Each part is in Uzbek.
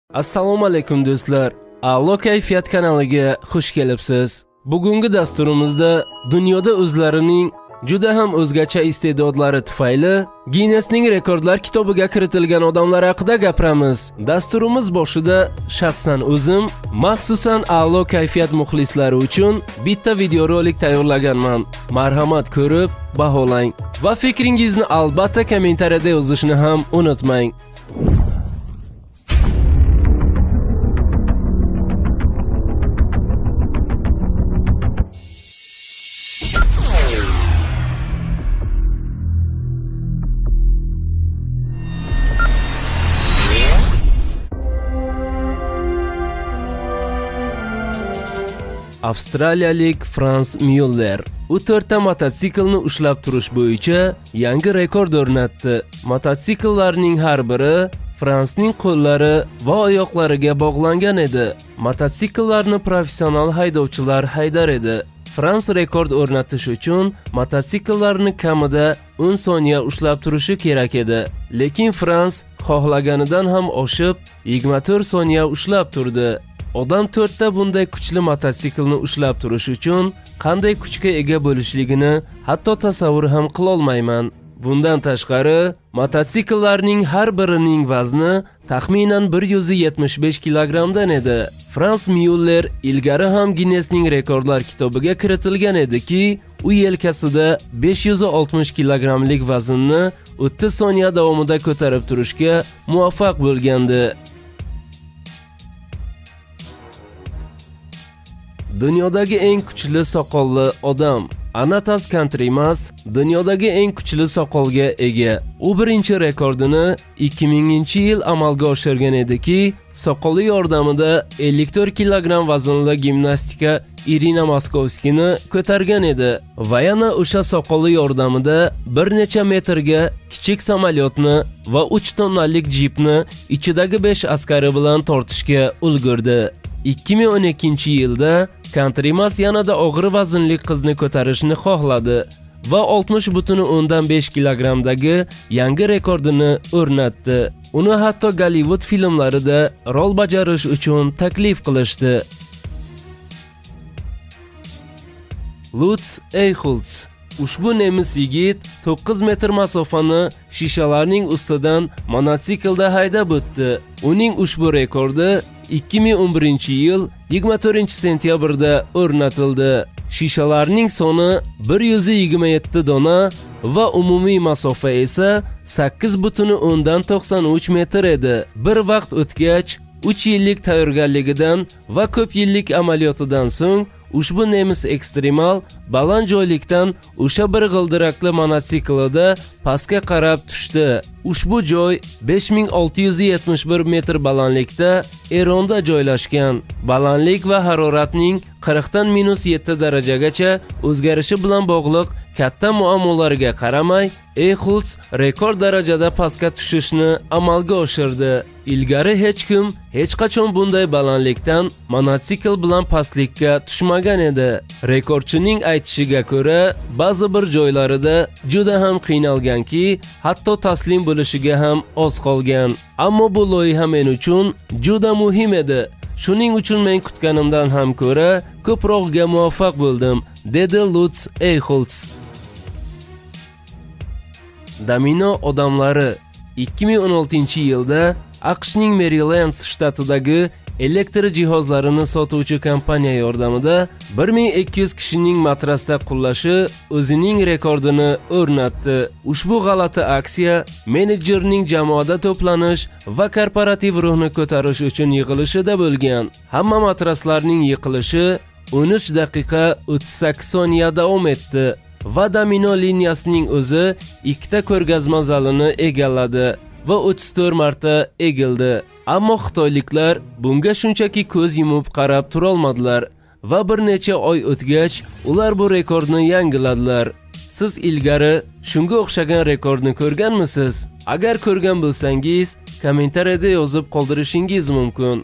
Assalomu alaykum do'stlar. A'lo kayfiyat kanaliga xush kelibsiz. Bugungi dasturimizda dunyoda o'zlarining juda ham o'zgacha iste'dodlari tufayli Guinnessning rekordlar kitobiga kiritilgan odamlar haqida gapiramiz. Dasturimiz boshida shaxsan o'zim, maxsusan a'lo kayfiyat muxlislari uchun bitta videorolik tayyorlaganman. Marhamat ko'rib, baholang va fikringizni albatta kommentariyada yozishni ham unutmang. Avstraliyalik Frans Müller 4 ta mototsiklni ushlab turish bo'yicha yangi rekord o'rnatdi. Mototsikllarning har biri Fransning qo'llari va oyoqlariga bog'langan edi. Mototsikllarni professional haydovchilar haydar edi. Frans rekord o'rnatish uchun mototsikllarni kamida 10 soniya ushlab turishi kerak edi. Lekin Frans xohlaganidan ham oshib 24 soniya ushlab turdi. Odam 4 ta bunday kuchli mototsiklni ushlab turish uchun qanday kuchga ega bo'lishligini hatto tasavvur ham qila olmayman. Bundan tashqari, mototsikllarning har birining vazni taxminan 175 kilogramdan edi. Frans Müller ilgari ham Guinnessning rekordlar kitobiga kiritilgan ediki, u yelkasida 560 kilogramlik vaznni 30 soniya davomida ko'tarib turishga muvaffaq bo'lgandi. Dunyodagi eng kuchli soqolli odam Anatas Kantrimas dunyodagi eng kuchli soqolga ega. U birinchi rekordini 2000-yil amalga oshirgan ediki, soqoli yordamida 54 kilogram vaznli gimnastika Irina Moskovskini ko'targan edi va yana o'sha soqoli yordamida bir necha metrga kichik samolyotni va 3 tonnalik jipni ichidagi 5 askari bilan tortishga ulgurdi. 2012-yilda Kantrimas yanada og'ir vaznli qizni ko'tarishni xohladi va 60,5 kilogramdagi yangi rekordini o'rnatdi. Uni hatto Gollivud filmlarida rol bajarish uchun taklif qilishdi. Lutz Eichholz ushbu nemis yigit 9 metr masofani shishalarning ustidan mototsiklda haydab o'tdi. Uning ushbu rekordi 2011-yil 24-sentyabrda o'rnatildi. Shishalarning soni 127 dona va umumiy masofa esa 8,93 metr edi. Bir vaqt o'tgach, 3 yillik tayyorgarligidan va ko'p yillik amaliyotidan so'ng ushbu nemis ekstremal baland joylikdan o'sha bir g'ildirakli mototsiklida pastga qarab tushdi. Ushbu joy 5671 metr balandlikda Eronda joylashgan. Balandlik va haroratning 40 dan -7 darajagacha o'zgarishi bilan bog'liq katta muammolarga qaramay, Eichholz rekord darajada pastga tushishni amalga oshirdi. Ilgari hech kim hech qachon bunday balandlikdan mototsikl bilan pastlikka tushmagan edi. Rekordchining aytishiga ko'ra, ba'zi bir joylarida juda ham qiynalganki, hatto taslim bo'lishiga ham oz qolgan. Ammo bu loyiha men uchun juda muhim edi. Shuning uchun men kutganimdan ham ko'ra ko'proqga muvaffaq bo'ldim, dedi Lutz Eichholz. Domino odamlari 2016-yilda AQShning Maryland shtatidagi elektr jihozlarini sotuvchi kompaniya yordamida 1200 kishining matrasda qullashi o'zining rekordini o'rnatdi. Ushbu g'alati aksiya menejerning jamoada to'planish va korporativ ruhni ko'tarish uchun yig'ilishida bo'lgan. Hamma matraslarning yiqilishi 13 daqiqa 38 soniya davom etdi va domino liniyasining o'zi 2 ta ko'rgazma zalini egalladi va 34 marta egildi. Ammo xitoyliklar bunga shunchaki ko'z yumib qarab tura olmadilar va bir necha oy o'tgach ular bu rekordni yangiladilar. Siz ilgari shunga o'xshagan rekordni ko'rganmisiz? Agar ko'rgan bo'lsangiz, kommentariyada yozib qoldirishingiz mumkin.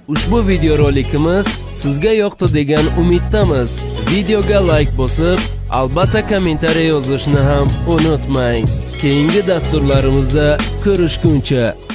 Ushbu videorolikimiz sizga yoqdi degan umiddamiz. Videoga like bosib, albatta kommentariy yozishni ham unutmang. Keyingi dasturlarimizda ko'rishguncha